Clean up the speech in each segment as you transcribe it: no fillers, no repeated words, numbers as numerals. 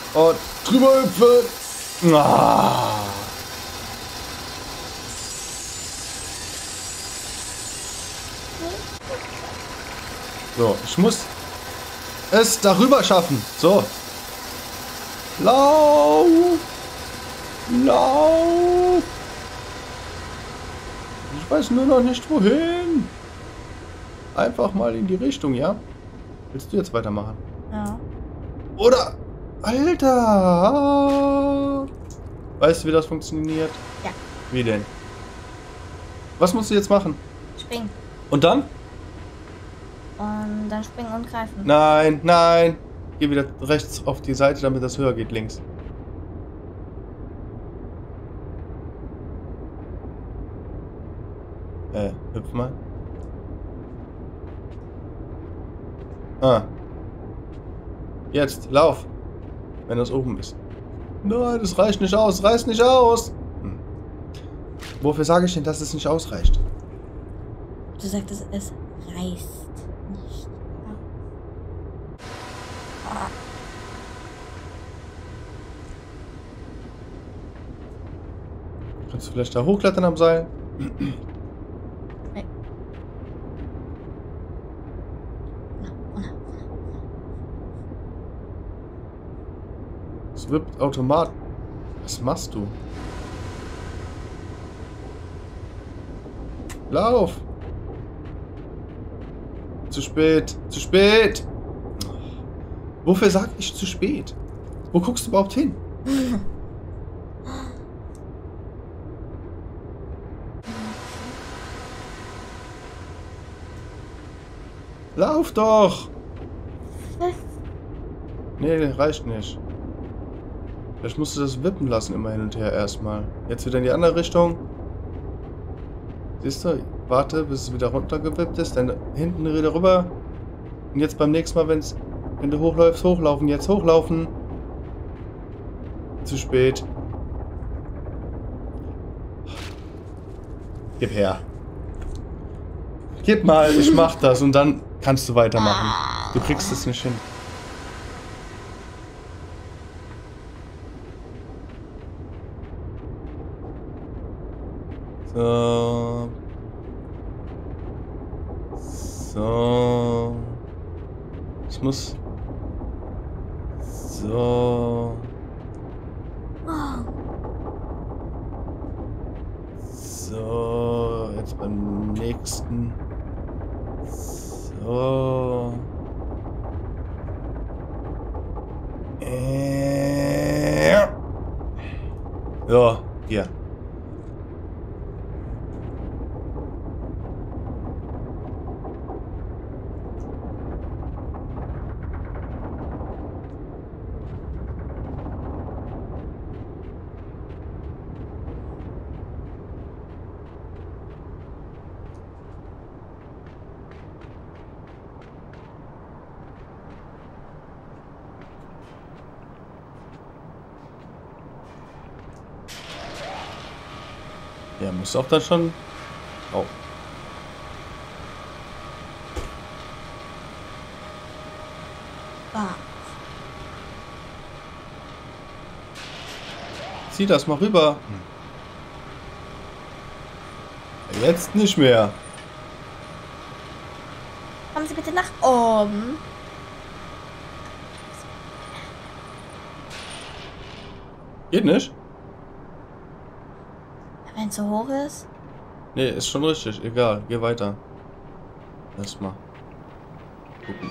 Und drüber hüpfen. Ah. So, ich muss es darüber schaffen. So. Lauf. Lauf. Ich weiß nur noch nicht wohin. Einfach mal in die Richtung, ja? Willst du jetzt weitermachen? Ja. Oder? Alter! Weißt du, wie das funktioniert? Ja. Wie denn? Was musst du jetzt machen? Springen. Und dann? Und dann springen und greifen. Nein, nein. Geh wieder rechts auf die Seite, damit das höher geht, links. Hüpf mal. Ah. Jetzt, lauf. Wenn das oben ist. Nein, das reicht nicht aus. Reißt nicht aus. Hm. Wofür sage ich denn, dass es nicht ausreicht? Du sagtest, es reißt nicht. Kannst du vielleicht da hochklettern am Seil? Nee. Es wippt automatisch. Was machst du? Lauf! Zu spät! Zu spät! Wofür sag ich zu spät? Wo guckst du überhaupt hin? Lauf doch! Nee, reicht nicht. Vielleicht musst du das wippen lassen immer hin und her erstmal. Jetzt wieder in die andere Richtung. Siehst du? Warte, bis es wieder runtergewippt ist. Dann hinten wieder rüber. Und jetzt beim nächsten Mal, wenn du hochläufst, hochlaufen. Jetzt hochlaufen. Zu spät. Gib her. Gib mal, ich mach das und dann kannst du weitermachen. Du kriegst es nicht hin. So. So. Ich muss. So. So. Jetzt beim nächsten. So. So, hier. Ja, muss auch dann schon. Oh. Ah. Zieh das mal rüber. Jetzt nicht mehr. Kommen Sie bitte nach oben. Geht nicht? Wenn es so hoch ist. Nee, ist schon richtig. Egal, geh weiter. Erstmal. Gucken.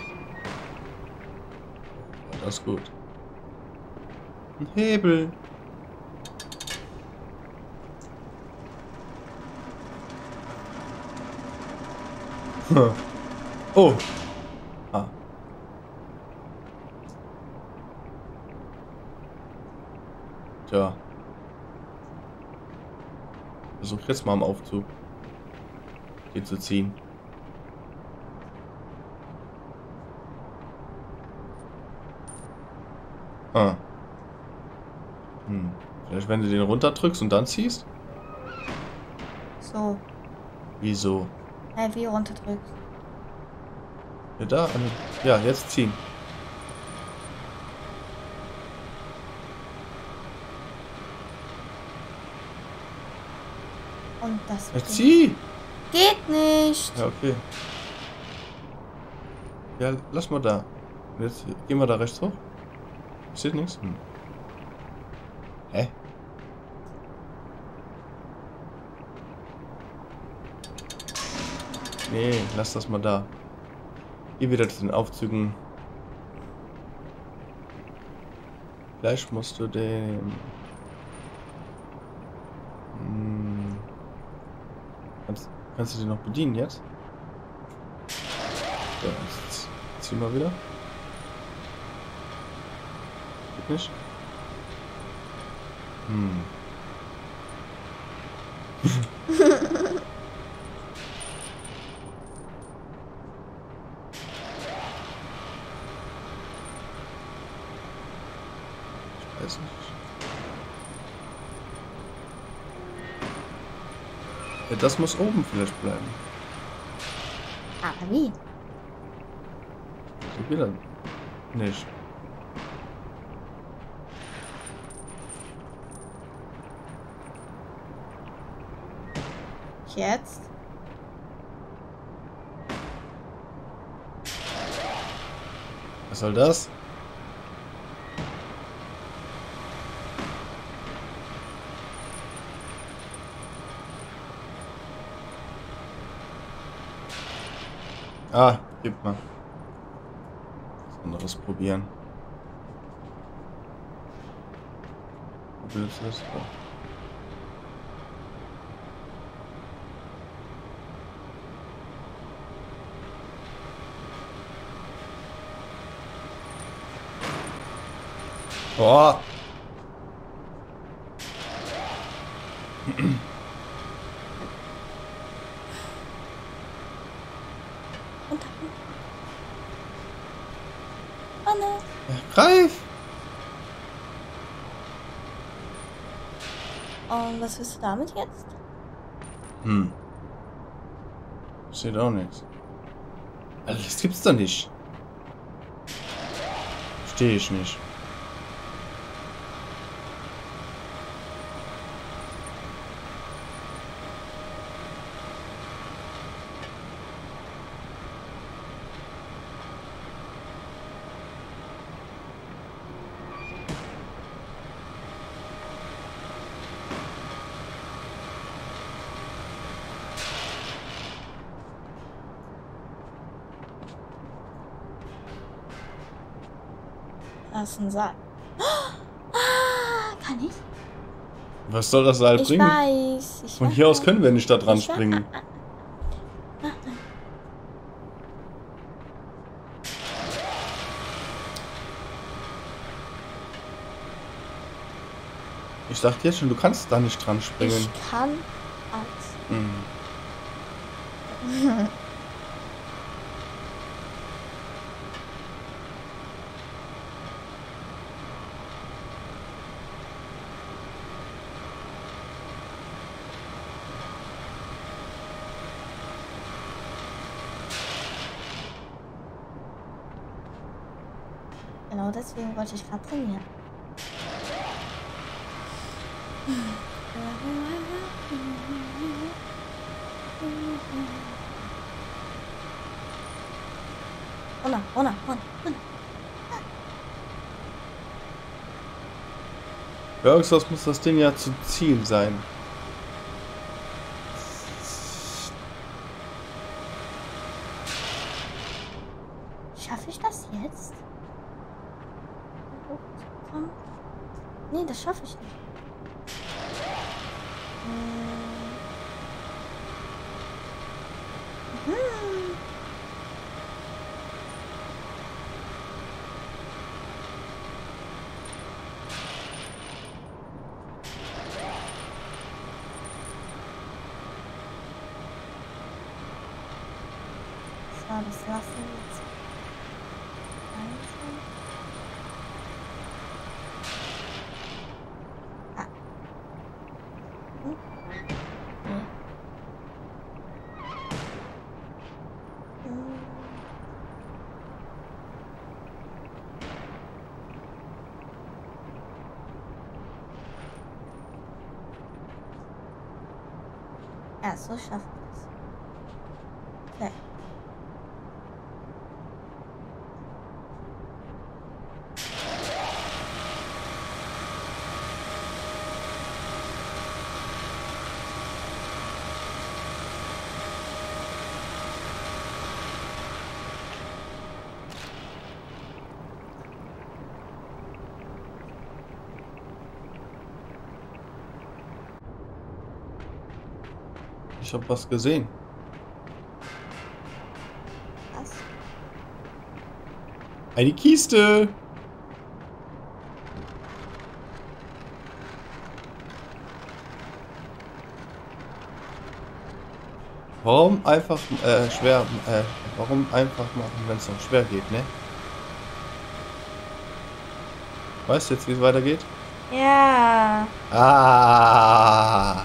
Das ist gut. Ein Hebel. Oh. Ah. Tja. Versuch jetzt mal am Aufzug hier zu ziehen. Ah. Vielleicht wenn du den runterdrückst und dann ziehst? So. Wieso? Wie runterdrückst. Ja, da. Ja, jetzt ziehen. Und das Ja, zieh! geht nicht. Ja, okay. Ja, lass mal da. Jetzt gehen wir da rechts hoch. Steht nichts? Hm. Hä? Nee, lass das mal da. Geh wieder zu den Aufzügen. Gleich musst du den... Hm. Kannst du den noch bedienen jetzt? So, jetzt zieh mal wieder. Geht nicht? Hm. Ich weiß nicht. Ja, das muss oben vielleicht bleiben. Aber wie? So geht das nicht. Jetzt? Was soll das? Ah, gib mal. Was anderes probieren. Wo willst du das? Oh. Boah. Und dann. Oh ne. Ja, greif! Und was willst du damit jetzt? Hm. Steht auch nichts. Alter, das gibt's doch nicht. Verstehe ich nicht. Das ist ein Saal. Ah, kann ich? Was soll das Seil Ich bringen? weiß. Ich Von weiß. hier aus können wir nicht da dran Ich weiß. springen. Ich dachte jetzt schon, du kannst da nicht dran springen. Ich kann alles. Hm. Genau deswegen wollte ich gerade trainieren. Runter, runter, runter, runter. Ja, irgendwas muss das Ding ja zum Ziel sein. Schaffe ich das jetzt? Komm. Nee, das schaffe ich nicht. Mhm. So, das lassen wir jetzt. Langsam. Ah. Hm? Nee. Hm. Ja, so schaffe ich das. Okay. Ich habe was gesehen. Was? Eine Kiste. Warum einfach schwer, warum einfach machen, wenn es noch schwer geht, ne? Weißt du jetzt, wie es weitergeht? Ja. Ah!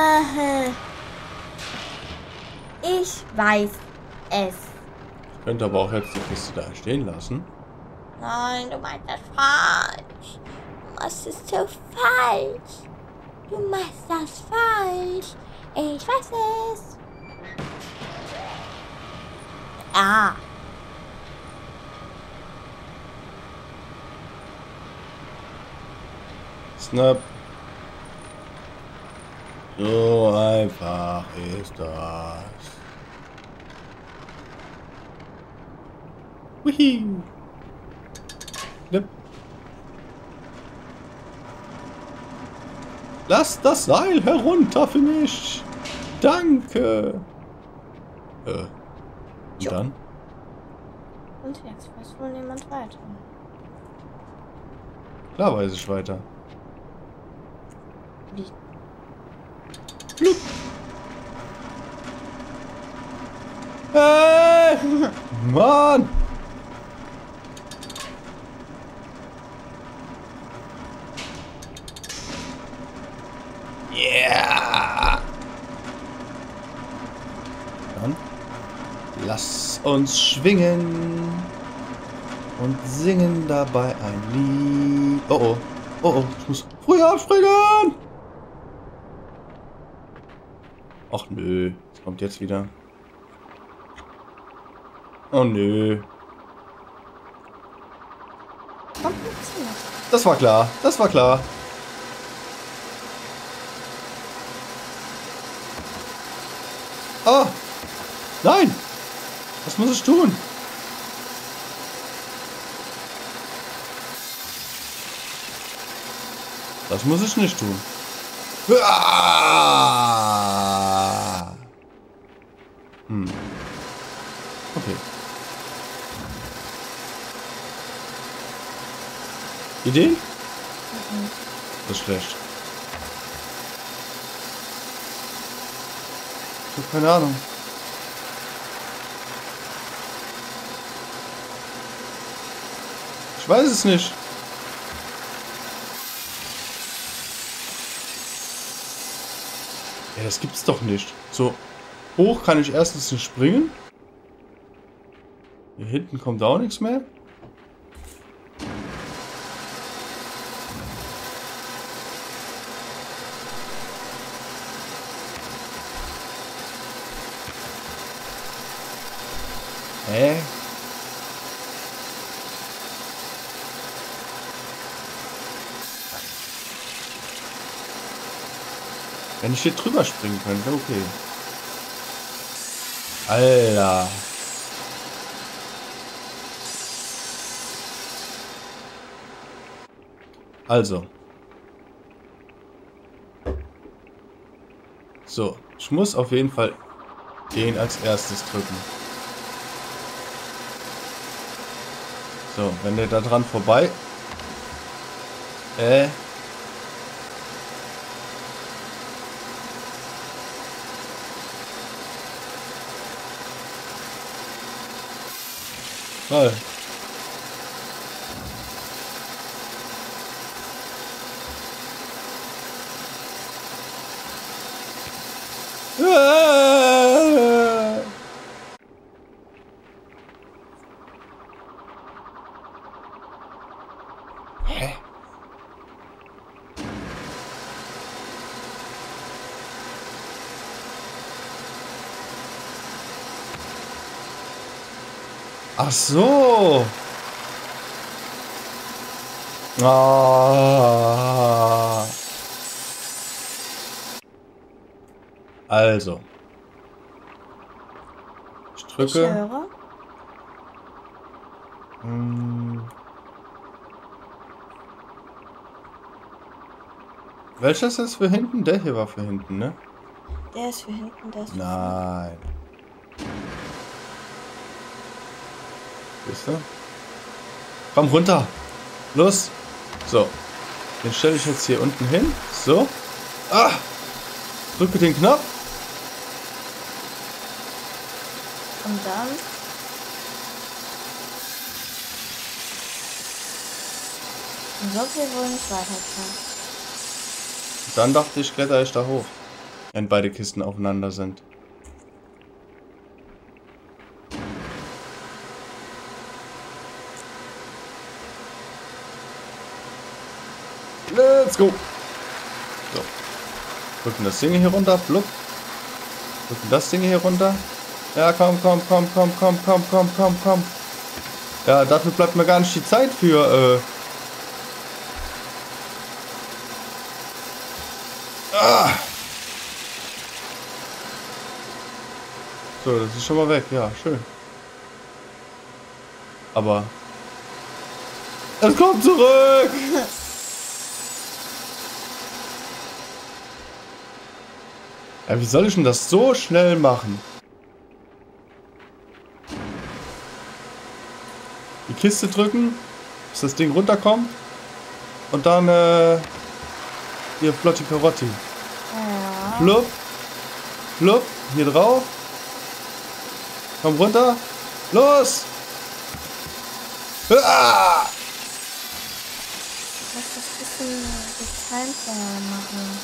Ich weiß es. Ich könnte aber auch jetzt die Kiste da stehen lassen. Nein, du meinst das falsch. Du machst es so falsch. Du machst das falsch. Ich weiß es. Ah. Snap. So einfach ist das. Wihi. Snap. Lass das Seil herunter für mich. Danke. Und Jo. dann? Und jetzt weiß wohl niemand weiter. Klar weiß ich weiter. Wie? Flup. Hey! Mann! Yeah! Dann lass uns schwingen und singen dabei ein Lied. Oh oh, oh oh, ich muss früher abspringen! Ach nö, es kommt jetzt wieder. Oh nö. Kommt nichts mehr. Das war klar, das war klar. Ah! Nein! Was muss ich tun? Das muss ich nicht tun. Ah! Okay. Ideen? Das ist schlecht. Ich hab keine Ahnung. Ich weiß es nicht. Ja, das gibt's doch nicht. So hoch kann ich erstens nicht springen. Hier hinten kommt auch nichts mehr. Hä? Wenn ich hier drüber springen könnte, okay. Alter. Also. So, ich muss auf jeden Fall den als erstes drücken. So, wenn der da dran vorbei... Toll. Hä? Ach so. Ah. Also. Ich Ich drücke. höre. Welcher ist das für hinten? Der hier war für hinten, ne? Der ist für hinten, der ist für vorne. Nein. Siehst du? Komm runter. Los. So. Den stelle ich jetzt hier unten hin. So. Ah. Drücke den Knopf. Und dann. Und so viel wohl nicht weiterkommen. Dann dachte ich, kletter ich da hoch. Wenn beide Kisten aufeinander sind. Let's go. So. Drücken das Ding hier runter. Blub. Drücken das Ding hier runter. Ja, komm. Ja, dafür bleibt mir gar nicht die Zeit für, So, das ist schon mal weg. Ja, schön. Aber... Es kommt zurück! Ja, wie soll ich denn das so schnell machen? Die Kiste drücken, bis das Ding runterkommt. Und dann, hier, Flotti Karotti. Ja. Flupp. Flupp. Hier drauf. Komm runter. Los! Ah! Ich muss das bisschen dezenter machen.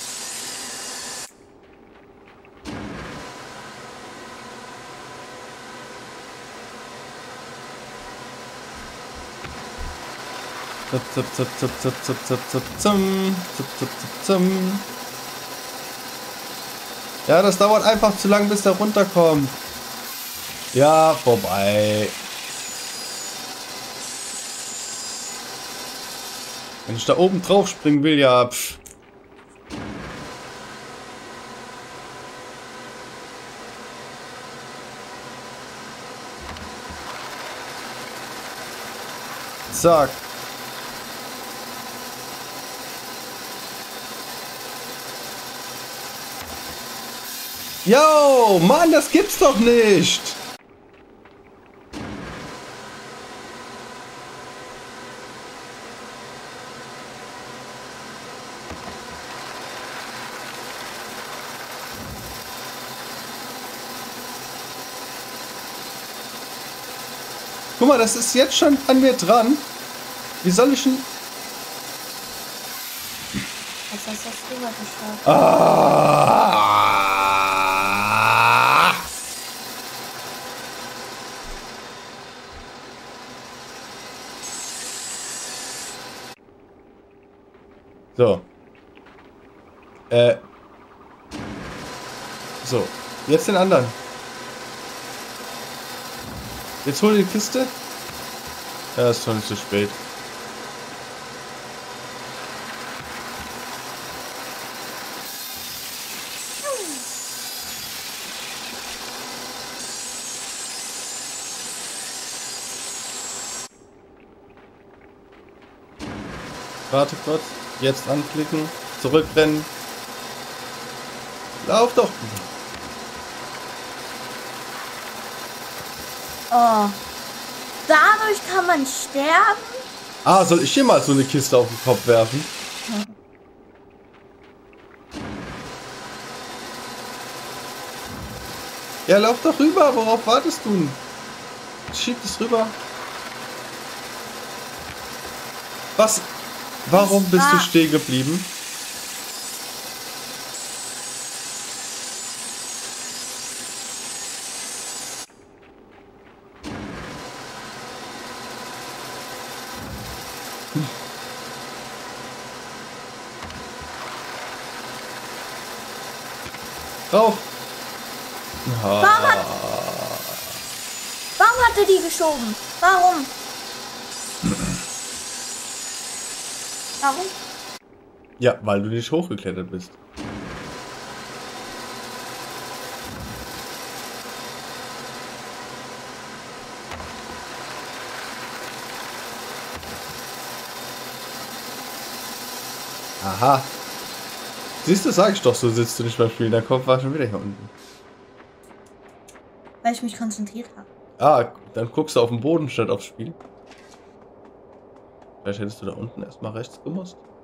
Ja, das dauert einfach zu lang, bis der runterkommt. Ja, vorbei. Wenn ich da oben drauf springen will, ja, pff. Zack. Yo, Mann, das gibt's doch nicht. Guck mal, das ist jetzt schon an mir dran. Wie soll ich denn... Jetzt hast du das rüber geschafft. Ah! So. So. Jetzt den anderen. Jetzt hol die Kiste. Ja, ist schon zu spät. Warte kurz. Jetzt anklicken. Zurückrennen. Lauf doch. Oh. Dadurch kann man sterben? Ah, soll ich hier mal so eine Kiste auf den Kopf werfen? Ja, lauf doch rüber. Worauf wartest du? Schieb es rüber. Was? Warum bist du stehen geblieben? Rauf! Warum Warum hat er die geschoben? Warum? Warum? Ja, weil du nicht hochgeklettert bist. Aha. Siehst du, sag ich doch, so sitzt du nicht beim Spielen. Dein Kopf war schon wieder hier unten. Weil ich mich konzentriert habe. Ah, dann guckst du auf den Boden statt aufs Spiel. Vielleicht hättest du da unten erstmal rechts gemusst.